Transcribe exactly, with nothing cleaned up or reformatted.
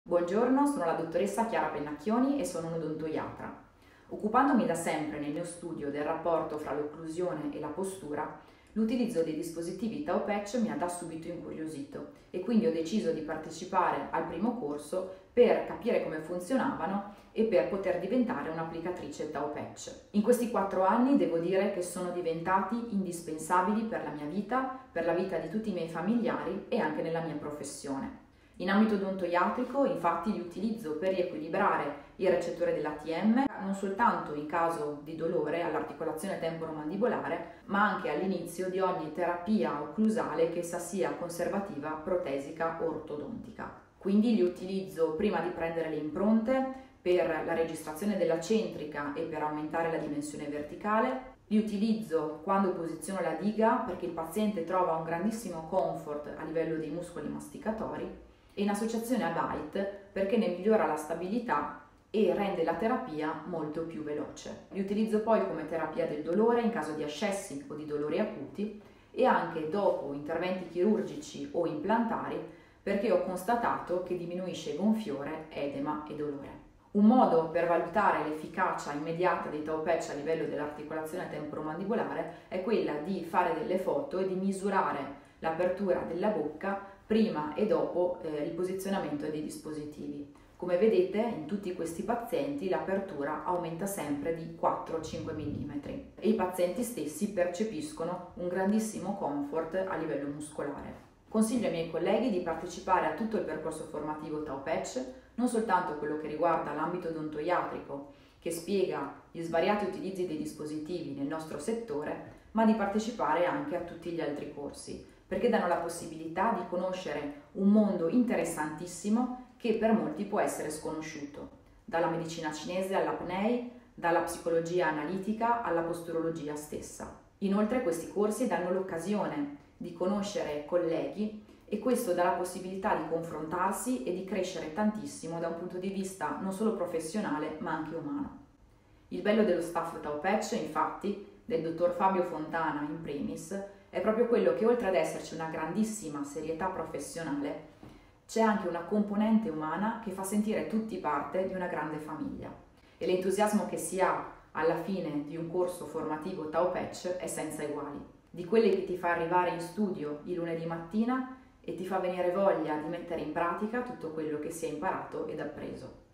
Buongiorno, sono la dottoressa Chiara Pennacchioni e sono un'odontoiatra. Occupandomi da sempre nel mio studio del rapporto fra l'occlusione e la postura, l'utilizzo dei dispositivi Tau-Patch mi ha da subito incuriosito e quindi ho deciso di partecipare al primo corso per capire come funzionavano e per poter diventare un'applicatrice Tau-Patch. In questi quattro anni devo dire che sono diventati indispensabili per la mia vita, per la vita di tutti i miei familiari e anche nella mia professione. In ambito odontoiatrico, infatti, li utilizzo per riequilibrare il recettore dell'A T M, non soltanto in caso di dolore all'articolazione temporomandibolare, ma anche all'inizio di ogni terapia occlusale, che essa sia conservativa, protesica o ortodontica. Quindi li utilizzo prima di prendere le impronte per la registrazione della centrica e per aumentare la dimensione verticale. Li utilizzo quando posiziono la diga perché il paziente trova un grandissimo comfort a livello dei muscoli masticatori, e in associazione a Bite perché ne migliora la stabilità e rende la terapia molto più veloce. Li utilizzo poi come terapia del dolore in caso di ascessi o di dolori acuti e anche dopo interventi chirurgici o implantari perché ho constatato che diminuisce gonfiore, edema e dolore. Un modo per valutare l'efficacia immediata dei Tau-Patch a livello dell'articolazione temporomandibolare è quella di fare delle foto e di misurare l'apertura della bocca prima e dopo eh, il posizionamento dei dispositivi. Come vedete, in tutti questi pazienti l'apertura aumenta sempre di quattro cinque millimetri e i pazienti stessi percepiscono un grandissimo comfort a livello muscolare. Consiglio ai miei colleghi di partecipare a tutto il percorso formativo Tau-Patch, non soltanto quello che riguarda l'ambito odontoiatrico, che spiega gli svariati utilizzi dei dispositivi nel nostro settore, ma di partecipare anche a tutti gli altri corsi, perché danno la possibilità di conoscere un mondo interessantissimo che per molti può essere sconosciuto, dalla medicina cinese all'apnei, dalla psicologia analitica alla posturologia stessa. Inoltre questi corsi danno l'occasione di conoscere colleghi e questo dà la possibilità di confrontarsi e di crescere tantissimo da un punto di vista non solo professionale ma anche umano. Il bello dello staff Tau-Patch, infatti, del dottor Fabio Fontana in primis, è proprio quello che oltre ad esserci una grandissima serietà professionale, c'è anche una componente umana che fa sentire tutti parte di una grande famiglia. E l'entusiasmo che si ha alla fine di un corso formativo Tau-Patch è senza eguali. Di quelli che ti fa arrivare in studio il lunedì mattina e ti fa venire voglia di mettere in pratica tutto quello che si è imparato ed appreso.